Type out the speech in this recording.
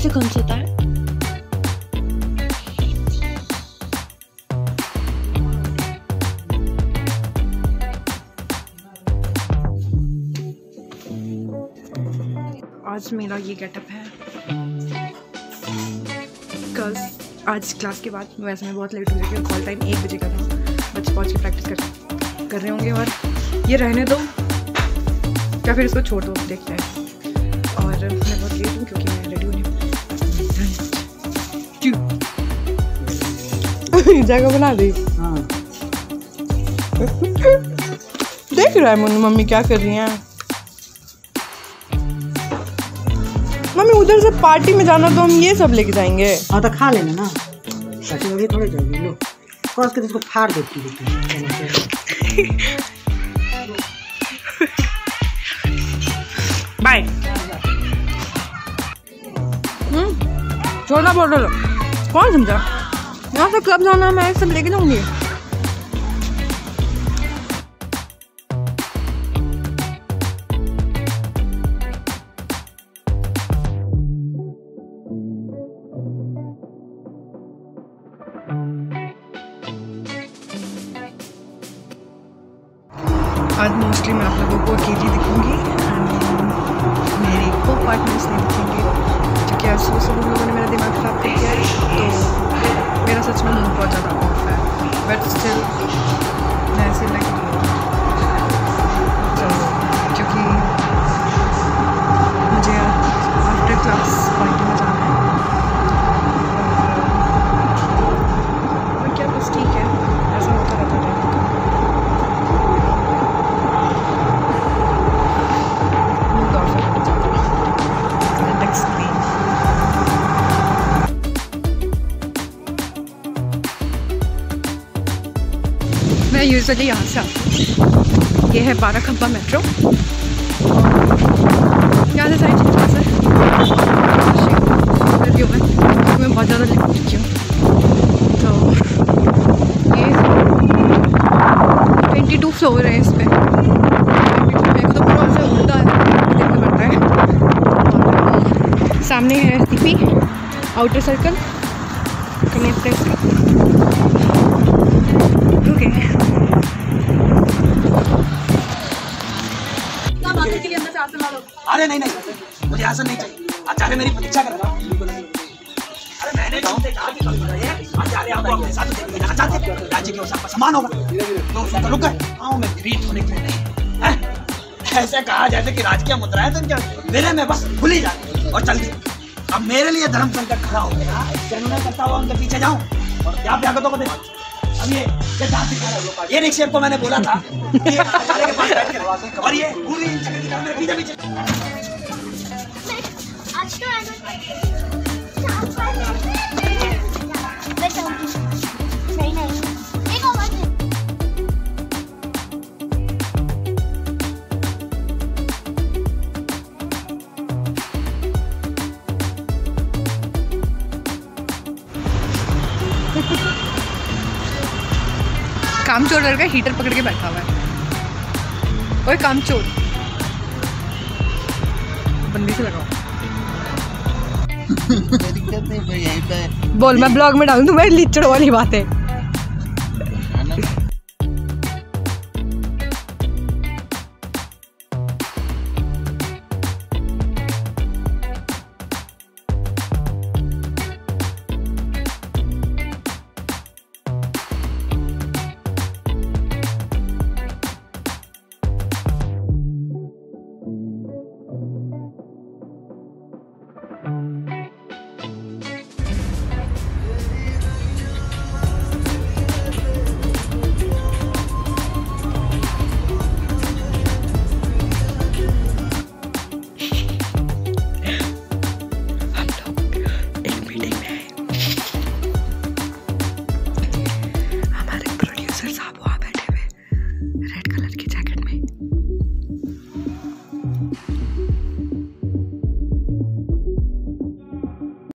से कौन सा होता है? आज मेरा ये गेटअप है बिकॉज आज क्लास के बाद वैसे मैं बहुत लेट हो गई, कॉल टाइम 1 बजे का था। बच्चे पहुँच के प्रैक्टिस कर रहे होंगे और ये रहने दो या फिर इसको छोड़ दो, देखते हैं। और मैं बहुत लेट हूँ क्योंकि मैं रेडी होने जगह बना दी। हाँ। देख रहा है मम्मी क्या कर रही हैं। मम्मी उधर से पार्टी में जाना तो हम ये सब लेके जाएंगे। हाँ तो खा लेना ना, अभी थोड़े जाएंगे। लो क्रॉस कर इसको फाड़ देती है। बाय। छोटा बोतल कौन समझा? यहाँ से क्लब जाना, मैं सब लेके जाऊंगी। आज मोस्टली मैं आप लोगों को अकेली दिखूंगी एंड मेरी को पार्टनर्स नहीं दिखेंगे क्योंकि आज सुबह उन लोगों ने मेरा दिमाग ख़राब कर दिया है। तो मेरा सच में मूड बहुत ज़्यादा ऑफ है, बट स्टिल मैं ऐसे लगी हूँ तो क्योंकि मुझे आफ्टर क्लास पार्टी में जाना है। और क्या बस ठीक है, ऐसा होता रहता है। मैं यूजुअली यहाँ से आती हूँ, ये है 12 खंबा मेट्रो। यहाँ से सारी चीज़ है व्यू में, मैं बहुत ज़्यादा लिख चुकी हूँ। तो ये 22 फ्लोर है इस पर। मेरे को तो पूरा से उल्टा देखना पड़ता है। सामने है सीपी आउटर सर्कल कन्या प्रेस का। ओके अरे नहीं मुझे ऐसा नहीं चाहिए। आचार्य मेरी परीक्षा कर रहा। अरे मैंने गाँव से कहा कि आचार्य आपको अपने साथ देना चाहते, राज्य के सबका समान होगा। तो रुक गए गाँव में ग्रीट होने के लिए नहीं। ऐसे कहा जैसे कि राजकीय मुद्राएं तो मेरे में बस भूल ही जाती और चल दी। अब मेरे लिए धर्म संकट खड़ा हो गया, मैं करता हुआ उनके पीछे जाऊं और क्या भ्यागतों को देखा। अब ये निक्षेप को मैंने बोला था कि आचार्य के पास बैठ कर, और ये पूरी मेरे पीछे पीछे। कामचोर लड़का हीटर पकड़ के बैठा हुआ है। ओए कामचोर, बंदी से लगाओ। बोल, मैं ब्लॉग में डालूं तुम्हें लिचड़ वाली बात है।